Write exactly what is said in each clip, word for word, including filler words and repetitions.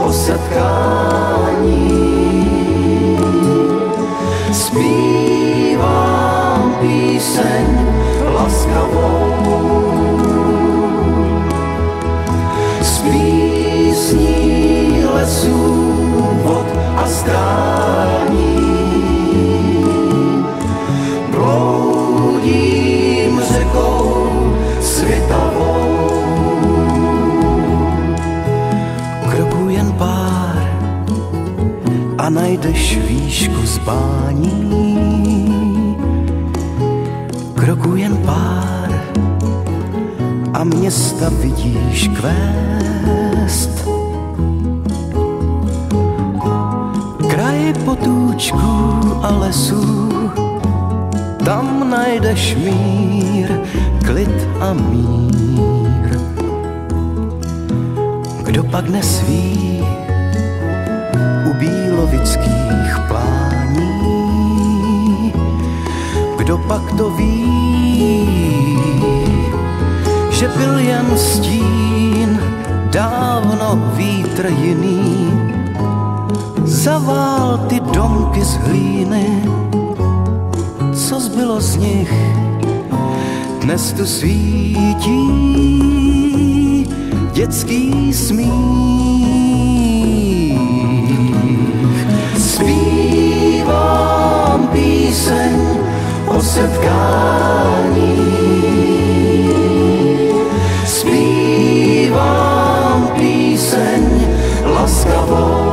o setkání. Zpívám píseň laskavou, z písní lesů, vod a strání. Bloudím řekou svitavou, kroků jen pár a najdeš výšku zbání. Kroků jen pár a města vidíš kvést. Kraj potůčků a lesů, tam najdeš mír, klid a mír. Kdo pak nesví u bílovických plání, kdo pak to ví, že byl jen stín, dávno vítr jiný zavál ty domky z hlíny. Co zbylo z nich, dnes tu svítí dětský smích. Zpívám píseň o setkání, zpívám píseň laskavou,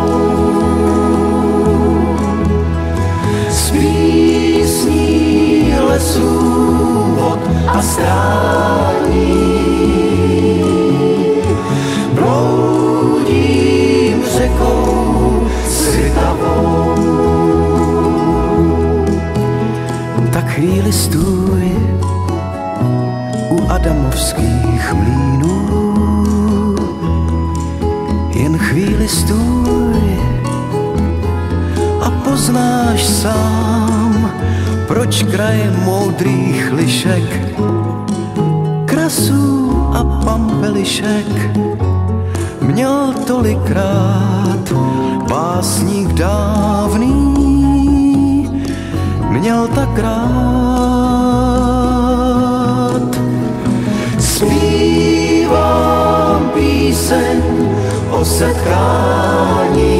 z písní lesů, vod a strání. Bloudím řekou svitavou, tak chvíli stůj u adamovských mlýnů, jen chvíli stůj a poznáš sám, proč kraj moudrých lišek, krasů a pampelišek měl tolikrát básník dávný, měl tak rád. Zpívám píseň o setkání,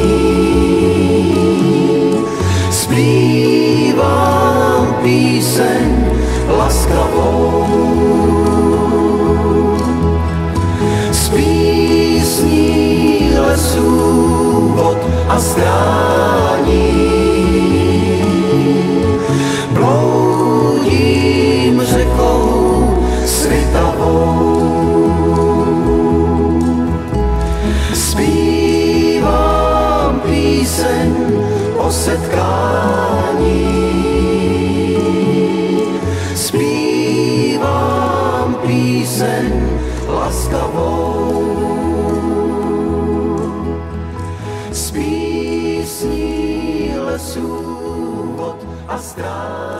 zpívám píseň laskavou, z písní lesů, vod a strání. Bloudím řekou svitavou, zpívám píseň o setkání, zpívám píseň laskavou, z písní lesů, vod a strání.